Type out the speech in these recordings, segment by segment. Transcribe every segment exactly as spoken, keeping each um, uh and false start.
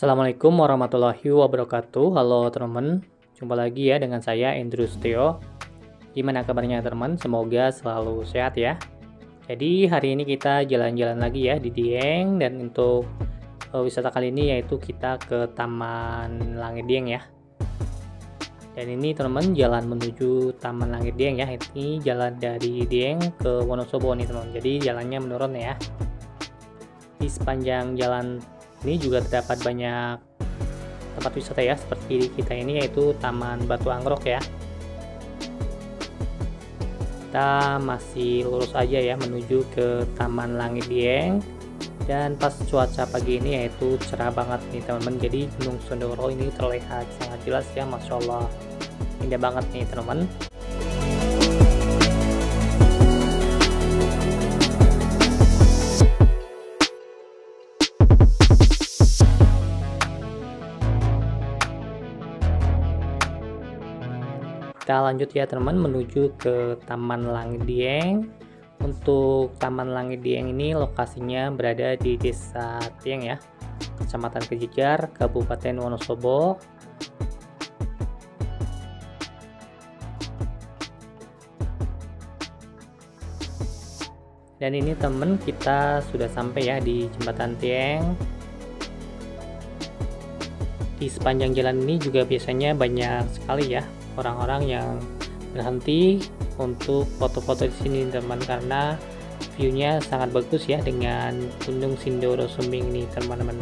Assalamualaikum warahmatullahi wabarakatuh. Halo teman-teman, jumpa lagi ya dengan saya Andrew Setio. Gimana kabarnya teman? Semoga selalu sehat ya. Jadi hari ini kita jalan-jalan lagi ya di Dieng, dan untuk uh, wisata kali ini yaitu kita ke Taman Langit Dieng ya. Dan ini teman-teman jalan menuju Taman Langit Dieng ya. Ini jalan dari Dieng ke Wonosobo nih teman-teman. Jadi jalannya menurun ya. Di sepanjang jalan ini juga terdapat banyak tempat wisata ya, seperti di kita ini yaitu Taman Batu Anggrok ya. Kita masih lurus aja ya menuju ke Taman Langit Dieng, dan pas cuaca pagi ini yaitu cerah banget nih teman-teman. Jadi Gunung Sindoro ini terlihat sangat jelas ya, Masya Allah, indah banget nih teman-teman. Kita lanjut ya teman-teman menuju ke Taman Langit Dieng. Untuk Taman Langit Dieng ini lokasinya berada di Desa Dieng ya, Kecamatan Kejejar, Kabupaten Wonosobo. Dan ini teman, kita sudah sampai ya di Jembatan Dieng. Di sepanjang jalan ini juga biasanya banyak sekali ya orang-orang yang berhenti untuk foto-foto di sini teman, karena view-nya sangat bagus ya dengan Gunung Sindoro Sumbing nih teman-teman.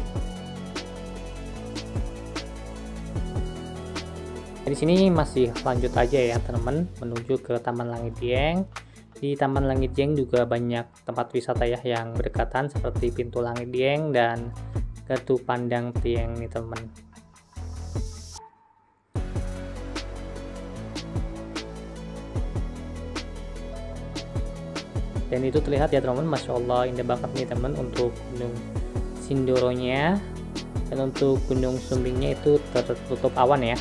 Di sini masih lanjut aja ya teman-teman menuju ke Taman Langit Dieng. Di Taman Langit Dieng juga banyak tempat wisata ya yang berdekatan, seperti Pintu Langit Dieng dan Gardu Pandang Dieng nih teman. Dan itu terlihat ya teman-teman, Masya Allah indah banget nih teman untuk Gunung Sindoronya. Dan untuk Gunung Sumbingnya itu tertutup awan ya.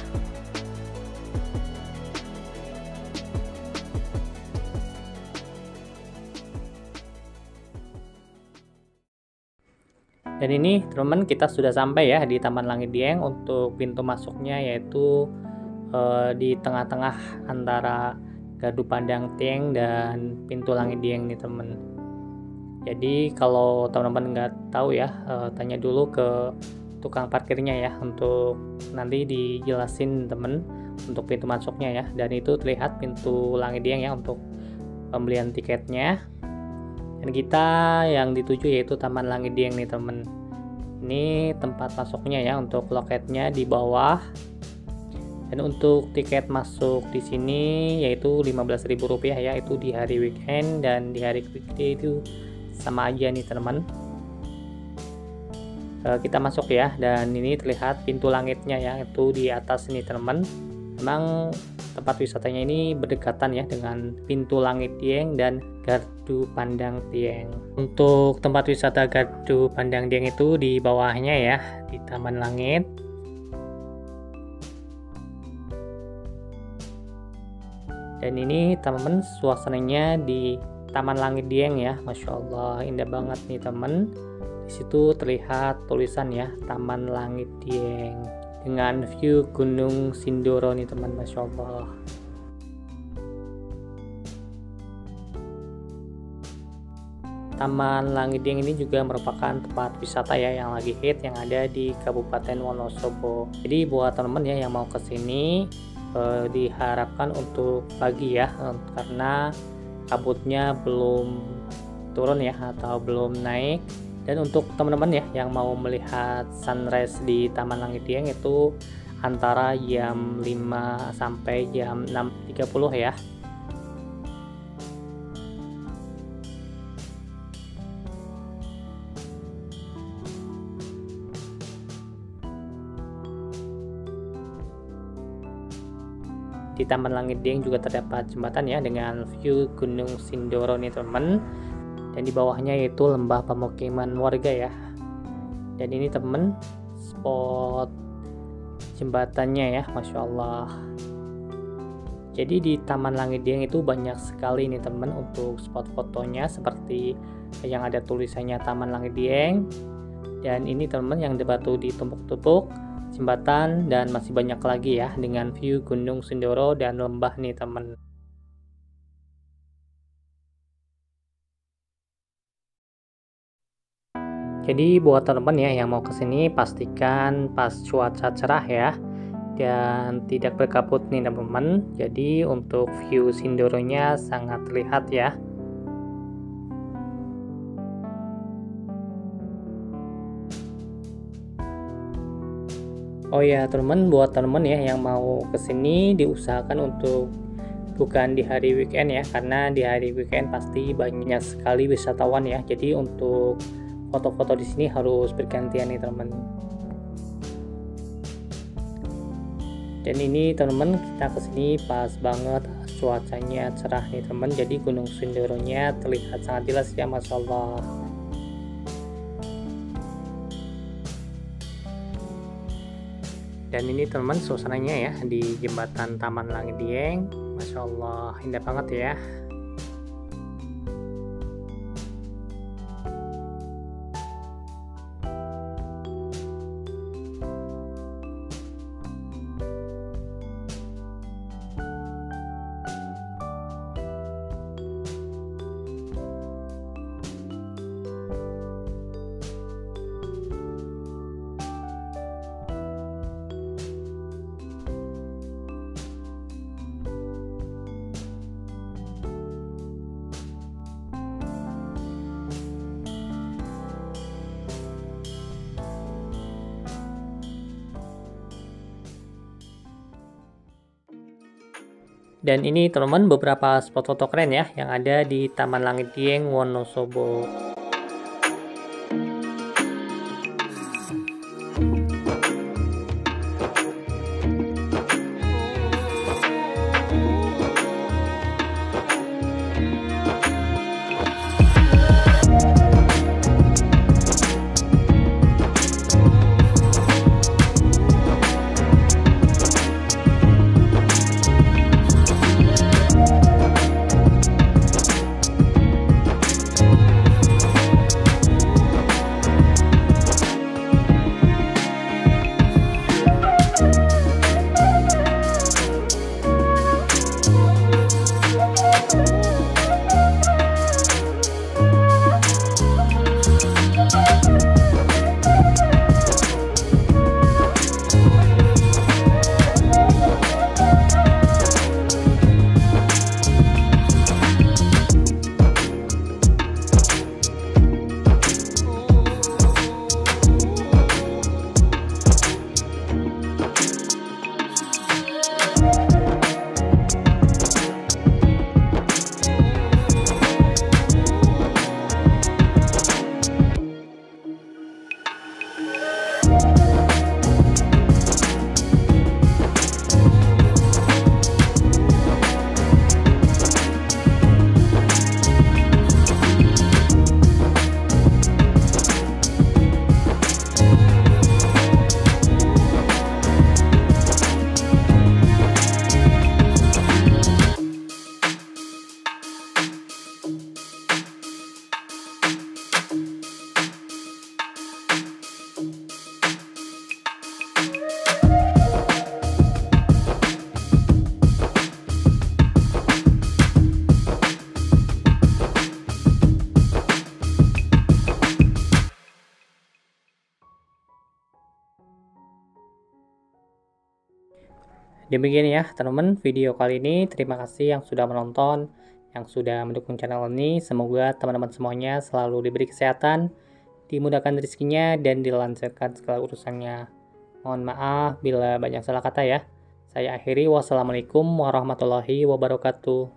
Dan ini teman-teman, kita sudah sampai ya di Taman Langit Dieng. Untuk pintu masuknya yaitu eh, di tengah-tengah antara Gardu Pandang Dieng dan Pintu Langit Dieng nih temen. Jadi kalau teman-teman nggak tahu ya, eh, tanya dulu ke tukang parkirnya ya, untuk nanti dijelasin temen untuk pintu masuknya ya. Dan itu terlihat Pintu Langit Dieng ya untuk pembelian tiketnya. Dan kita yang dituju yaitu Taman Langit Dieng nih temen. Ini tempat masuknya ya, untuk loketnya di bawah. Dan untuk tiket masuk di sini yaitu lima belas ribu rupiah ya, itu di hari weekend, dan di hari weekday itu sama aja nih teman. E, kita masuk ya, dan ini terlihat pintu langitnya ya, itu di atas nih teman. Memang tempat wisatanya ini berdekatan ya dengan Pintu Langit Dieng dan Gardu Pandang Dieng. Untuk tempat wisata Gardu Pandang Dieng itu di bawahnya ya, di Taman Langit. Dan ini teman-teman suasananya di Taman Langit Dieng ya, Masya Allah indah banget nih teman. Di situ terlihat tulisan ya, Taman Langit Dieng, dengan view Gunung Sindoro nih teman, Masya Allah. Taman Langit Dieng ini juga merupakan tempat wisata ya yang lagi hit, yang ada di Kabupaten Wonosobo. Jadi buat teman-teman ya yang mau kesini, Eh, diharapkan untuk pagi ya, eh, karena kabutnya belum turun ya, atau belum naik. Dan untuk teman-teman ya yang mau melihat sunrise di Taman Langit Dieng itu antara jam lima sampai jam enam tiga puluh ya. Di Taman Langit Dieng juga terdapat jembatan ya dengan view Gunung Sindoro nih teman. Dan di bawahnya yaitu lembah pemukiman warga ya. Dan ini teman, spot jembatannya ya, Masya Allah. Jadi di Taman Langit Dieng itu banyak sekali nih teman untuk spot fotonya, seperti yang ada tulisannya Taman Langit Dieng. Dan ini teman-teman yang batu ditumpuk-tumpuk, jembatan, dan masih banyak lagi ya dengan view Gunung Sindoro dan lembah nih teman. Jadi buat teman-teman ya yang mau kesini pastikan pas cuaca cerah ya dan tidak berkabut nih teman-teman. Jadi untuk view Sindoronya sangat terlihat ya. Oh ya teman-teman, buat teman-teman ya yang mau kesini diusahakan untuk bukan di hari weekend ya, karena di hari weekend pasti banyak sekali wisatawan ya. Jadi untuk foto-foto di sini harus bergantian nih teman. Dan ini teman-teman kita kesini pas banget cuacanya cerah nih teman. Jadi Gunung Sindoronya terlihat sangat jelas ya, masya Allah. Dan ini teman-teman suasananya ya di jembatan Taman Langit Dieng, masya Allah indah banget ya. Dan ini teman-teman beberapa spot foto keren ya yang ada di Taman Langit Dieng, Wonosobo. Demikian ya teman-teman video kali ini. Terima kasih yang sudah menonton, yang sudah mendukung channel ini. Semoga teman-teman semuanya selalu diberi kesehatan, dimudahkan rezekinya, dan dilancarkan segala urusannya. Mohon maaf bila banyak salah kata ya. Saya akhiri, wassalamualaikum warahmatullahi wabarakatuh.